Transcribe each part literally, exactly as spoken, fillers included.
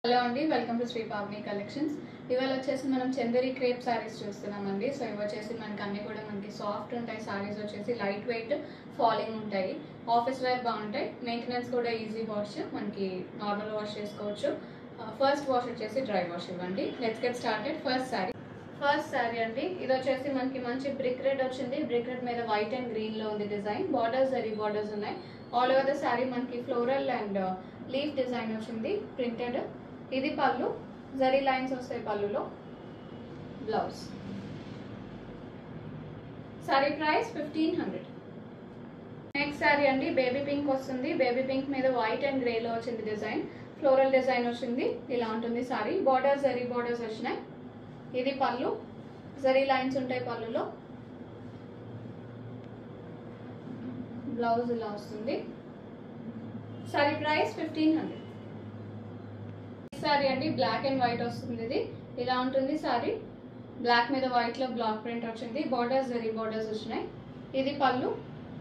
Hello అండి, welcome to Shri Pavani collections. ఇవాళ వచ్చేసి మనం చందేరి క్రేప్ సారీస్ చూస్తున్నామండి. సో ఇవి వచ్చేసి మనకి అన్ని కూడా మనకి సాఫ్ట్ ఉంటాయి. సారీస్ వచ్చేసి లైట్ వెయిట్ ఫాలింగ్ ఉంటాయి. ఆఫీస్ వేర్ బాగుంటాయి. మెయింటెనెన్స్ కూడా ఈజీ వాష్, మనకి నార్మల్ వాష్ చేసుకోవచ్చు. ఫస్ట్ వాష్ వచ్చేసి డ్రై వాష్ ఇవ్వండి. Let's get started. First sari first sari అండి. ఇది వచ్చేసి మనకి మంచి బ్రిక్ రెడ్ వచ్చింది. బ్రిక్ రెడ్ మీద వైట్ అండ్ గ్రీన్ లో ఉంది డిజైన్. బార్డర్స్ జరీ బార్డర్స్ ఉన్నాయి. ఆల్ ఓవర్ ద సారీ మనకి ఫ్లోరల్ అండ్ లీఫ్ డిజైన్ వచ్చింది ప్రింటెడ్. ఇది పళ్ళు, జరీ లైన్స్ వస్తాయి పళ్ళులో. Blouse. Sari price fifteen hundred. Next sari అండి, బేబీ పింక్ వస్తుంది. బేబీ పింక్ మీద వైట్ అండ్ గ్రే లో వచ్చింది డిజైన్. ఫ్లోరల్ డిజైన్ వచ్చింది. ఇలా ఉంటుంది సారీ. బార్డర్స్ జరీ బార్డర్స్ వచ్చినాయి. ఇది పళ్ళు, జరీ లైన్స్ ఉంటాయి పళ్ళులో. బ్లౌజ్ ఇలా వస్తుంది. Sari price fifteen hundred. Sari అండి, బ్లాక్ అండ్ వైట్ వస్తుంది. ఇది ఇలా ఉంటుంది సారీ. బ్లాక్ మీద వైట్ లో బ్లాక్ ప్రింట్ వచ్చింది. బార్డర్స్ జరీ బార్డర్స్ వచ్చినాయి. ఇది పళ్ళు,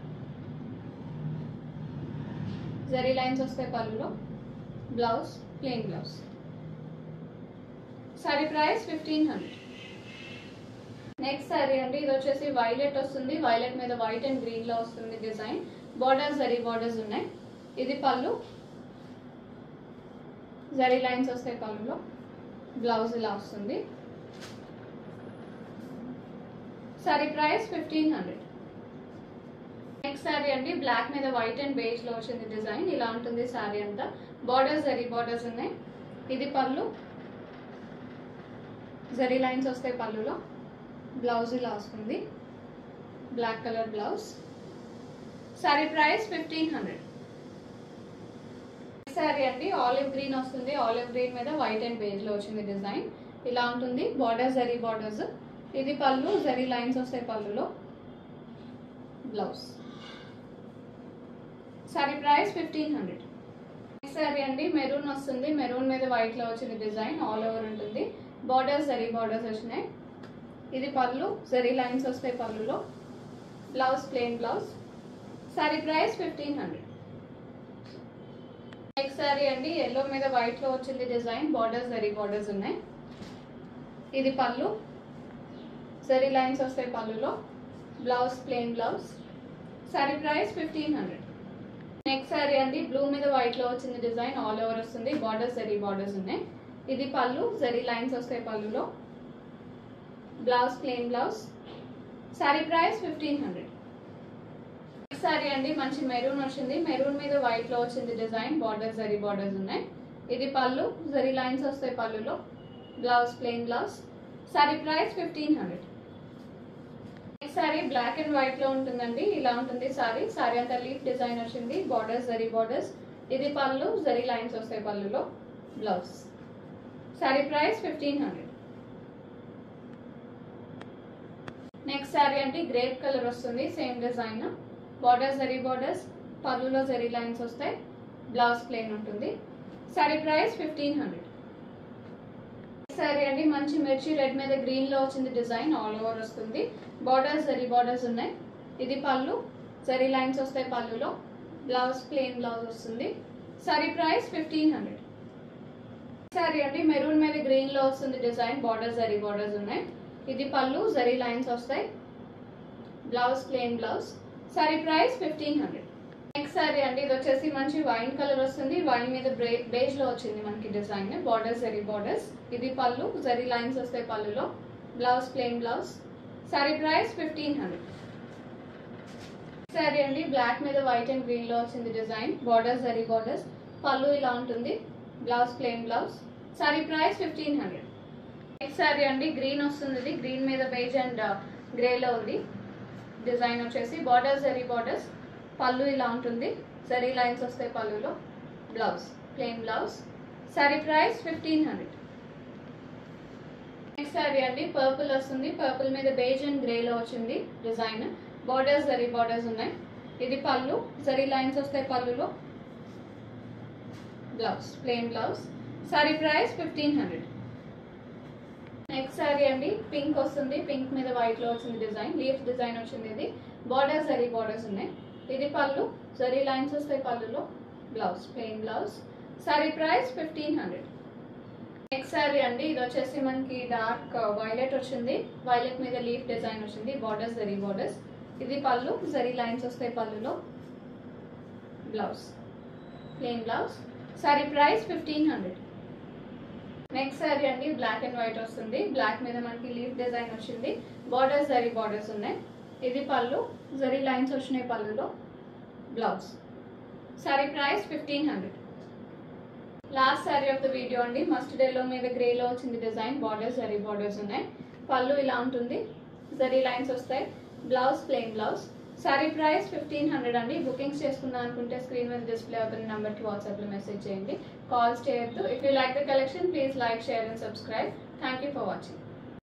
జరీ లైన్స్ వస్తాయి పళ్ళులో. Blouse plain blouse. Sari price fifteen hundred. Next sari అండి, ఇది వచ్చేసి వైలెట్ వస్తుంది. వైలెట్ మీద వైట్ అండ్ గ్రీన్ లో వస్తుంది డిజైన్. బార్డర్స్ జరీ బార్డర్స్ ఉన్నాయి. ఇది పళ్ళు, జరీ లైన్స్ వస్తాయి పళ్ళులో. బ్లౌజ్ ఇలా వస్తుంది. Sari price fifteen hundred. Next sari అండి, బ్లాక్ మీద వైట్ అండ్ బేజ్ లో వచ్చింది డిజైన్. ఇలా ఉంటుంది సారీ అంతా. బార్డర్స్ జరీ బార్డర్స్ ఉన్నాయి. ఇది పళ్ళు, జరీ లైన్స్ వస్తాయి పళ్ళులో. బ్లౌజ్ ఇలా వస్తుంది. Black colour blouse. Sari price fifteen hundred. Sari అండి, ఆలివ్ గ్రీన్ వస్తుంది. ఆలివ్ గ్రీన్ మీద వైట్ అండ్ బేజ్ లో వచ్చింది డిజైన్. ఇలా ఉంటుంది. Borders zari borders. ఇది పళ్ళు, జరీ లైన్స్ వస్తాయి పళ్ళులో. Blouse. Sari price fifteen hundred. Next sari అండి, మెరూన్ వస్తుంది. మెరూన్ మీద వైట్ లో వచ్చింది డిజైన్. ఆల్ ఓవర్ ఉంటుంది. బార్డర్స్ జరీ బార్డర్స్ వచ్చినాయి. ఇది పళ్ళు, జరీ లైన్స్ వస్తాయి పళ్ళులో. Blouse plain blouse. Sari price fifteen hundred. Next sari అండి, ఎల్లో మీద వైట్ లో వచ్చింది డిజైన్. బార్డర్స్ జరీ బార్డర్స్ ఉన్నాయి. ఇది పళ్ళు, జరీ లైన్స్ వస్తాయి పళ్ళులో. Blouse plain blouse. Sari price fifteen hundred. Next sari అండి, బ్లూ మీద వైట్ లో వచ్చింది డిజైన్. ఆల్ ఓవర్ వస్తుంది. బార్డర్స్ జరీ బార్డర్స్ ఉన్నాయి. ఇది పళ్ళు, జరీ లైన్స్ వస్తాయి పళ్ళులో. Blouse plain blouse. Sari price fifteen hundred. Next sari అండి, మంచి మెరూన్ వచ్చింది. మెరూన్ మీద వైట్ లో వచ్చింది డిజైన్. బార్డర్స్ జరీ బార్డర్స్ ఉన్నాయి. ఇది పళ్ళు, జరీ లైన్స్ వస్తాయి పళ్ళులో. Blouse plain blouse. Sari price fifteen hundred. Next sari black and white లో ఉంటుందండి. ఇలా ఉంటుంది సారీ. సారీ అంతా లీఫ్ డిజైన్ వచ్చింది. Borders zari borders. ఇది పళ్ళు, జరీ లైన్స్ వస్తాయి పళ్ళులో. Blouse. Sari price fifteen hundred. Next sari అంటే గ్రేప్ కలర్ వస్తుంది. Same design. Borders zari borders. పళ్ళులో జరీ లైన్స్ వస్తాయి. బ్లౌజ్ ప్లెయిన్ ఉంటుంది. Sari price fifteen hundred. Sari అండి, మంచి మిర్చి రెడ్ మీద గ్రీన్ లో వచ్చింది డిజైన్. ఆల్ ఓవర్ వస్తుంది. బార్డర్స్ జరీ బార్డర్స్ ఉన్నాయి. ఇది పళ్ళు, జరీ లైన్స్ వస్తాయి పళ్ళులో. బ్లౌజ్ ప్లెయిన్ బ్లౌజ్ వస్తుంది. Sari price fifteen hundred. Sari అండి, మెరూన్ మీద గ్రీన్ లో వస్తుంది డిజైన్. బార్డర్స్ జరీ బార్డర్స్ ఉన్నాయి. ఇది పళ్ళు, జరీ లైన్స్ వస్తాయి. Blouse plain blouse. Sari price fifteen hundred. Next sari అండి, ఇది వచ్చేసి మంచి వైన్ కలర్ వస్తుంది. వైన్ మీద బేజ్ లో వచ్చింది మనకి డిజైన్. Borders zari borders. ఇది పళ్ళు, జరీ లైన్స్ వస్తాయి పళ్ళులో. Blouse plain blouse. Sari price fifteen hundred. Sari అండి, బ్లాక్ మీద వైట్ అండ్ గ్రీన్ లో వచ్చింది డిజైన్. Borders zari borders. పళ్ళు ఇలా ఉంటుంది. Blouse plain blouse. Sari price fifteen hundred. Next sari అండి, గ్రీన్ వస్తుంది. ఇది గ్రీన్ మీద బేజ్ అండ్ గ్రే లో ఉంది డిజైన్ వచ్చేసి. Borders zari borders. పళ్ళు ఇలా ఉంటుంది. జరీ లైన్స్ వస్తాయి పళ్ళులో. Blouse plain blouse. Sari price fifteen hundred. Next sari అండి, పర్పుల్ వస్తుంది. పర్పుల్ మీద బేజ్ అండ్ గ్రే లో వచ్చింది డిజైన్. బార్డర్స్ జరీ బార్డర్స్ ఉన్నాయి. ఇది పళ్ళు, జరీ లైన్స్ వస్తాయి పళ్ళులో. Blouse plain blouse. Sari price fifteen hundred. Next sari అండి, పింక్ వస్తుంది. పింక్ మీద వైట్ లో వచ్చింది డిజైన్. లీఫ్ డిజైన్ వచ్చింది. ఇది బార్డర్స్ జరీ బార్డర్స్ ఉన్నాయి. ఇది పళ్ళు, జరీ లైన్స్ వస్తాయి పళ్ళులో. Blouse plain blouse. Sari price fifteen hundred. Next sari అండి, ఇది వచ్చేసి మనకి డార్క్ వైలెట్ వచ్చింది, వైలెట్ మీద లీఫ్ డిజైన్ వచ్చింది, బార్డర్స్ జరీ బార్డర్స్. ఇది పళ్ళు, జరీ లైన్స్ వస్తాయి పళ్ళులో. Blouse plain blouse. Sari price fifteen hundred. Next sari అండి, బ్లాక్ అండ్ వైట్ వస్తుంది, బ్లాక్ మీద మనకి లీఫ్ డిజైన్ వచ్చింది, బార్డర్స్ జరీ బార్డర్స్ ఉన్నాయి. ఇది పళ్ళు, జరీ లైన్స్ వచ్చినాయి పళ్ళులో. Blouse. Sari price fifteen hundred. Last sorry of the video అండి, మస్టర్డ్ ఎల్లో మీద గ్రేలో వచ్చింది డిజైన్, బార్డర్స్ జరీ బార్డర్స్ ఉన్నాయి. పళ్ళు ఇలా ఉంటుంది, జరీ లైన్స్ వస్తాయి. Blouse plain blouse. Sari price fifteen hundred అండి. బుకింగ్స్ చేసుకుందాం అనుకుంటే స్క్రీన్ మీద డిస్ప్లే అవుతున్న నెంబర్కి వాట్సాప్లో మెసేజ్ చేయండి, కాల్స్ చేయొద్దు. If you like the collection please like, share and subscribe. Thank you for watching.